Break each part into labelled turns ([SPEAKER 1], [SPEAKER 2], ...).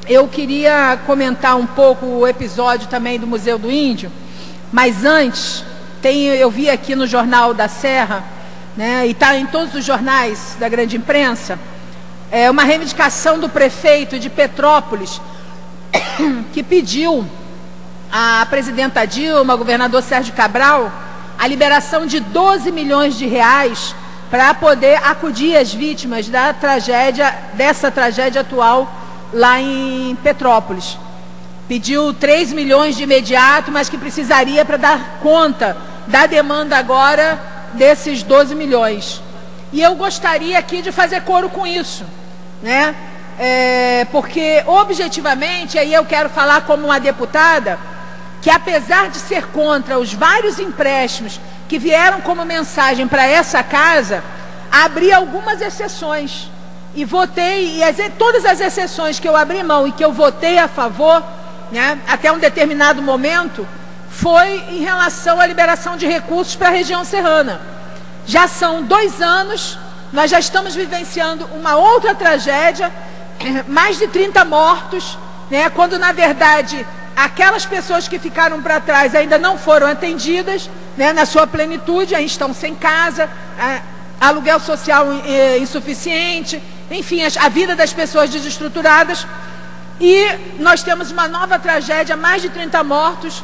[SPEAKER 1] eu queria comentar um pouco o episódio também do Museu do Índio, mas antes, eu vi aqui no Jornal da Serra, né, e está em todos os jornais da grande imprensa, uma reivindicação do prefeito de Petrópolis, que pediu à presidenta Dilma, ao governador Sérgio Cabral, a liberação de 12 milhões de reais para poder acudir as vítimas dessa tragédia atual lá em Petrópolis. Pediu 3 milhões de imediato, mas que precisaria para dar conta da demanda agora desses 12 milhões. E eu gostaria aqui de fazer coro com isso, né? Porque objetivamente, aí eu quero falar como uma deputada, que apesar de ser contra os vários empréstimos que vieram como mensagem para essa casa, abri algumas exceções. E votei, todas as exceções que eu abri mão e que eu votei a favor, né, até um determinado momento, foi em relação à liberação de recursos para a região serrana. Já são 2 anos, nós já estamos vivenciando uma outra tragédia, mais de 30 mortos, né, quando na verdade aquelas pessoas que ficaram para trás ainda não foram atendidas, né, na sua plenitude, ainda estão sem casa, aluguel social insuficiente, enfim, a vida das pessoas desestruturadas. E nós temos uma nova tragédia, mais de 30 mortos,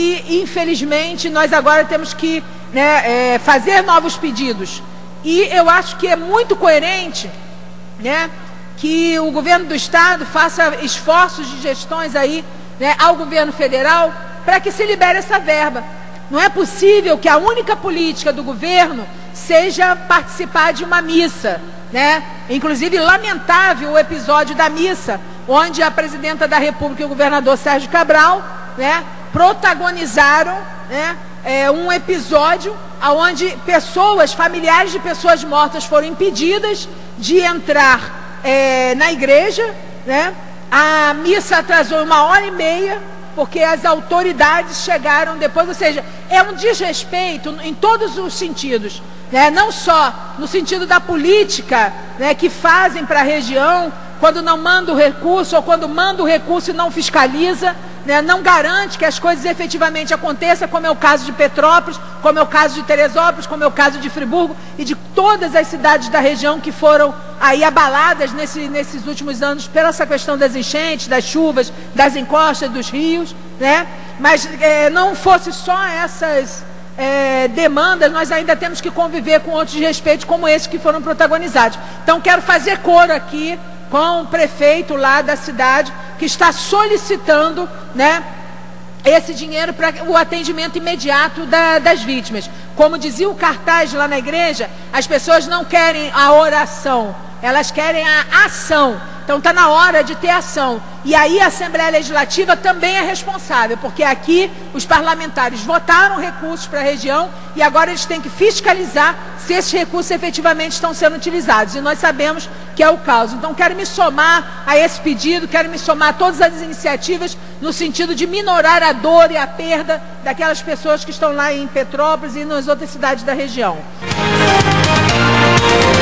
[SPEAKER 1] e infelizmente nós agora temos que, né, fazer novos pedidos. E eu acho que é muito coerente, né, que o governo do estado faça esforços de gestões aí, né, ao governo federal para que se libere essa verba. Não é possível que a única política do governo seja participar de uma missa, né? Inclusive lamentável o episódio da missa, onde a presidenta da República e o governador Sérgio Cabral, né, protagonizaram, né, um episódio onde familiares de pessoas mortas foram impedidas de entrar na igreja, né? A missa atrasou 1h30, porque as autoridades chegaram depois, ou seja, é um desrespeito em todos os sentidos, né? Não só no sentido da política, né, que fazem para a região, quando não manda o recurso, ou quando manda o recurso e não fiscaliza, né, não garante que as coisas efetivamente aconteçam, como é o caso de Petrópolis, como é o caso de Teresópolis, como é o caso de Friburgo e de todas as cidades da região que foram aí abaladas nesses últimos anos pela essa questão das enchentes, das chuvas, das encostas dos rios, né? Mas não fosse só essas demandas, nós ainda temos que conviver com outros respeitos como esses que foram protagonizados. Então quero fazer coro aqui com o prefeito lá da cidade, que está solicitando, né, esse dinheiro para o atendimento imediato das vítimas. Como dizia o cartaz lá na igreja, as pessoas não querem a oração, elas querem a ação. Então está na hora de ter ação. E aí a Assembleia Legislativa também é responsável, porque aqui os parlamentares votaram recursos para a região e agora eles têm que fiscalizar se esses recursos efetivamente estão sendo utilizados. E nós sabemos que é o caso. Então quero me somar a esse pedido, quero me somar a todas as iniciativas no sentido de minorar a dor e a perda daquelas pessoas que estão lá em Petrópolis e nas outras cidades da região.